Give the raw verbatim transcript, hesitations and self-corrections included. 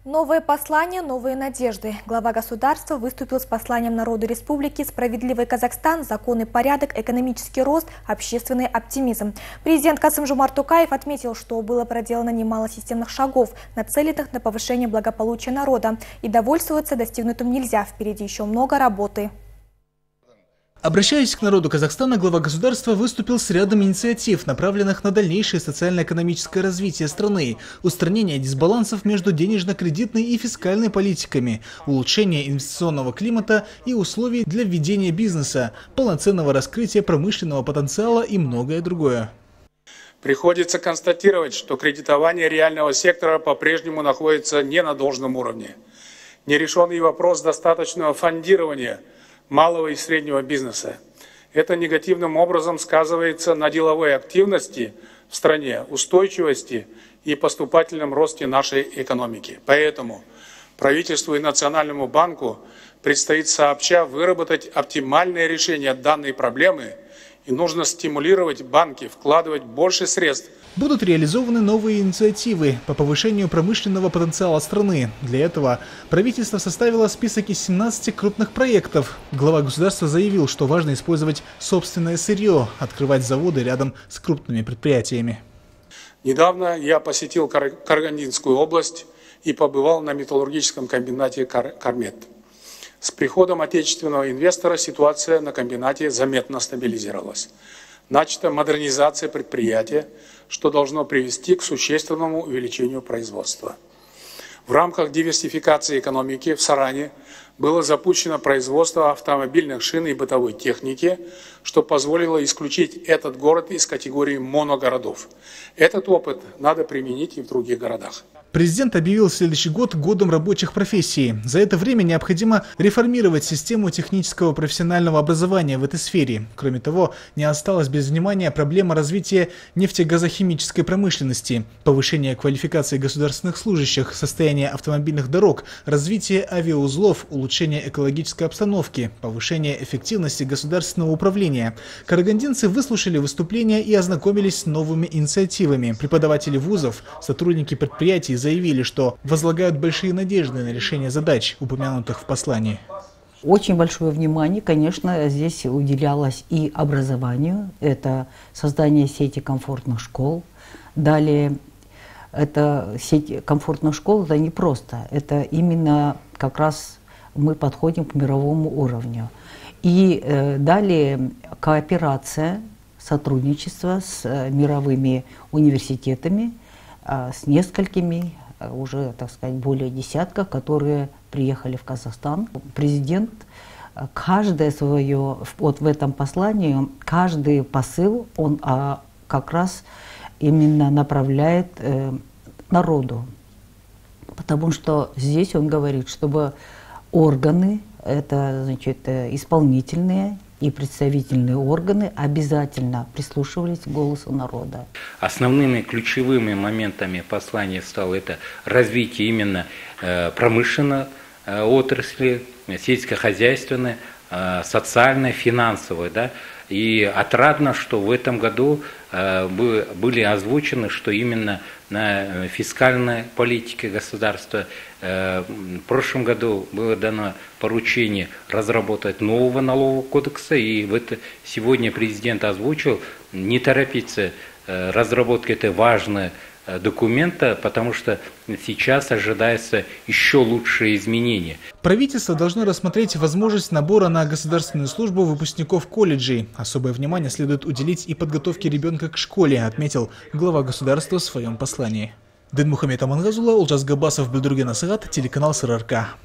Новое послание, новые надежды. Глава государства выступил с посланием народу республики «Справедливый Казахстан», закон и порядок, экономический рост, общественный оптимизм. Президент Касым-Жомарт Токаев отметил, что было проделано немало системных шагов, нацеленных на повышение благополучия народа. И довольствоваться достигнутым нельзя, впереди еще много работы. Обращаясь к народу Казахстана, глава государства выступил с рядом инициатив, направленных на дальнейшее социально-экономическое развитие страны, устранение дисбалансов между денежно-кредитной и фискальной политиками, улучшение инвестиционного климата и условий для введения бизнеса, полноценного раскрытия промышленного потенциала и многое другое. Приходится констатировать, что кредитование реального сектора по-прежнему находится не на должном уровне. Нерешенный вопрос достаточного фондирования малого и среднего бизнеса. Это негативным образом сказывается на деловой активности в стране, устойчивости и поступательном росте нашей экономики. Поэтому правительству и Национальному банку предстоит сообща выработать оптимальное решение данной проблемы, и нужно стимулировать банки вкладывать больше средств. Будут реализованы новые инициативы по повышению промышленного потенциала страны. Для этого правительство составило список из семнадцати крупных проектов. Глава государства заявил, что важно использовать собственное сырье, открывать заводы рядом с крупными предприятиями. Недавно я посетил Кар- Карагандинскую область и побывал на металлургическом комбинате Кар- Кармет. С приходом отечественного инвестора ситуация на комбинате заметно стабилизировалась. Начата модернизация предприятия, что должно привести к существенному увеличению производства. В рамках диверсификации экономики в Саране было запущено производство автомобильных шин и бытовой техники, что позволило исключить этот город из категории моногородов. Этот опыт надо применить и в других городах. Президент объявил следующий год годом рабочих профессий. За это время необходимо реформировать систему технического профессионального образования в этой сфере. Кроме того, не осталось без внимания проблема развития нефтегазохимической промышленности, повышения квалификации государственных служащих, состояние автомобильных дорог, развитие авиаузлов, улучшение экологической обстановки, повышение эффективности государственного управления. Карагандинцы выслушали выступления и ознакомились с новыми инициативами. Преподаватели вузов, сотрудники предприятий заявили, что возлагают большие надежды на решение задач, упомянутых в послании. Очень большое внимание, конечно, здесь уделялось и образованию. Это создание сети комфортных школ. Далее, это сеть комфортных школ, это не просто. Это именно как раз мы подходим к мировому уровню. И э, далее кооперация, сотрудничество с э, мировыми университетами, с несколькими, уже, так сказать, более десятка, которые приехали в Казахстан. Президент каждое свое, вот в этом послании, каждый посыл, он а, как раз именно направляет э, народу. Потому что здесь он говорит, чтобы органы, это, значит, исполнительные и представительные органы обязательно прислушивались к голосу народа. Основными ключевыми моментами послания стало это развитие именно э, промышленной э, отрасли, сельскохозяйственной, э, социальной, финансовой. Да? И отрадно, что в этом году э, были озвучены, что именно на фискальной политике государства э, в прошлом году было дано поручение разработать нового налогового кодекса, и в это сегодня президент озвучил не торопиться э, разработки этой важной документа, потому что сейчас ожидается еще лучшие изменения. Правительство должно рассмотреть возможность набора на государственную службу выпускников колледжей. Особое внимание следует уделить и подготовке ребенка к школе, отметил глава государства в своем послании. Динмухамед Амангазула, Олжас Габасов, Бельдурген Асагат, телеканал СРРК.